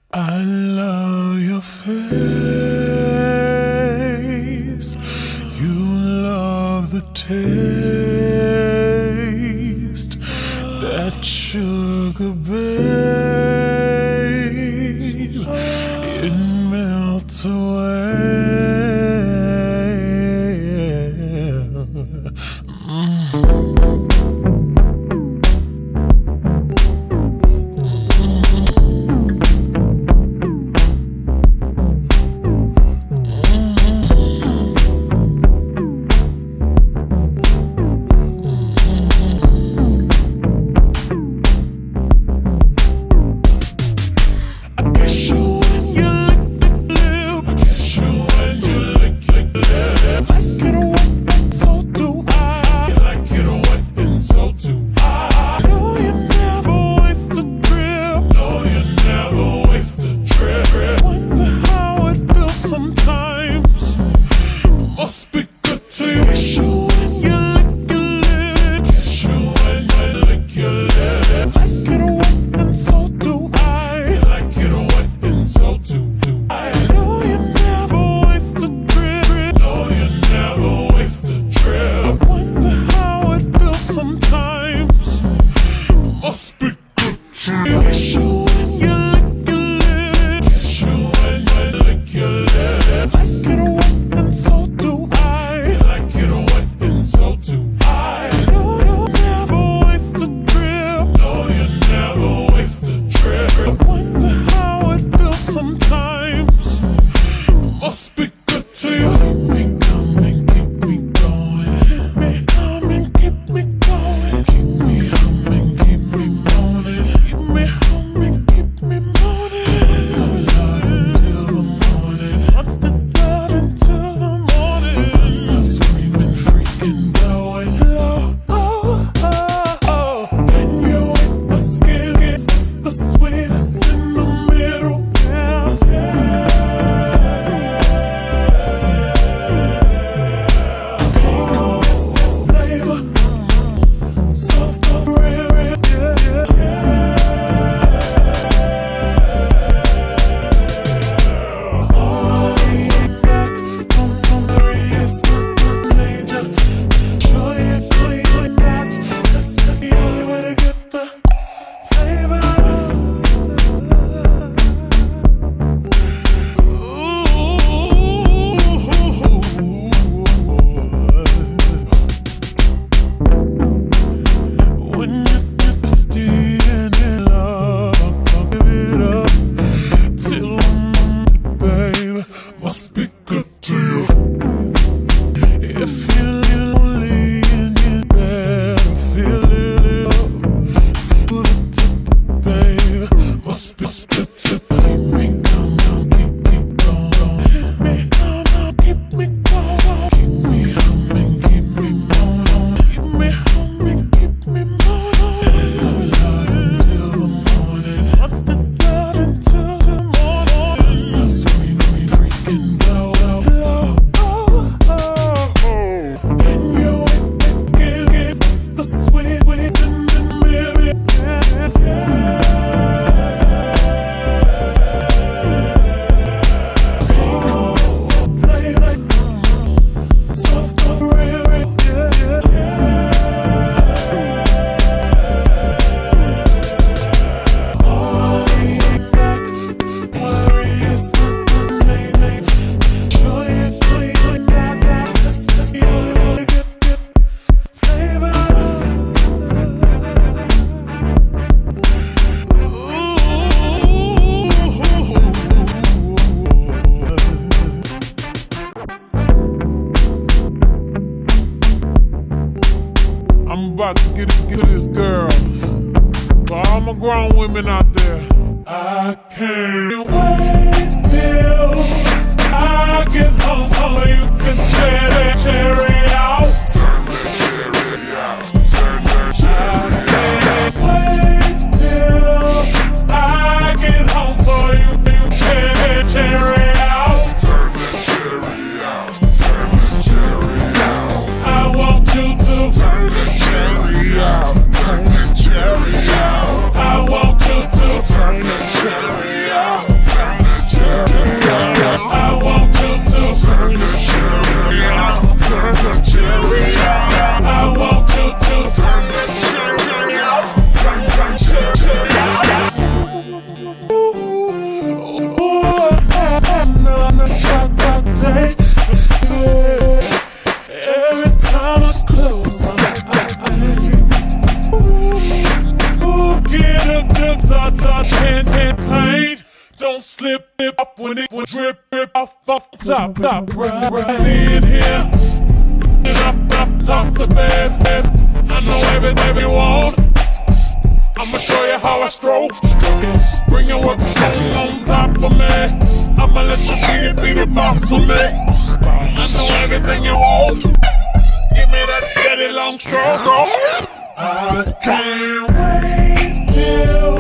I love your face. You love the taste. That sugar, babe, it melts away. Must be good to you. Kiss you when you lick your lips. Kiss you when you lick your lips. Like it wet and so do I. You like it wet and so do I. No, you never waste a drip. No, you never waste a drip. I wonder how it feels sometimes. Must be good to you. Kiss you when you lick your lips. Kiss you when you lick your lips. Like it wet and so do I. So do I. No, you never waste a drip. No, you never waste a drip. I wonder how it feels sometimes. Must be good to you. Keep me coming, keep me going. Keep me humming, keep me going. Keep me humming, keep me moaning. Keep me humming, keep me moaning. It's the blood until the morning. What's the blood until the morning? Stop screaming, freaking blowing low. Oh, oh, oh. When you hit the skin, it's the sweetest in the middle. Yeah, yeah. Pink is this flavor, soft of real, yeah, yeah, yeah. All leaning back, don't worry, it's not major. Show you clean that. That's the only way to get the flavor. When you're thirsty and in love, I'll give it up till I'm empty, babe. Must be good to you. If you're lonely and you're better, feel it up to the tip, babe. Must be good to keep me coming, keep me going. Keep me coming, keep me going. Keep me humming, keep me moaning. Keep me humming, keep me moaning. It's the blood until the morning. What's the blood until the morning? Stop screaming, freaking blow, blow, blow. Oh, oh, oh. When you hit the skin, it's the sweet waves in the mirror. Yeah, yeah. Pink is this flavor, soft of real, yeah, yeah, yeah. All leaning back, worry is not the main thing. Show you clean that. That's the only way to get flavor. I'm about to get to this, girls. For all my grown women out there, I can't wait till I get home so you can tear that cherry out. Turn that cherry out. Turn that cherry out. I can't wait till I get home so you can tear that cherry out. Turn that cherry out. Turn that cherry out. I want you to turn that cherry out. Turn that cherry out. I want you to turn Don't slip up when it will drip off the top. See it here, and up, toss the bed. I know everything you want. I'ma show you how I stroke it. Bring your work on top of me. I'ma let you be the boss of me. I know everything you want. Give me that steady long stroke. I can't wait till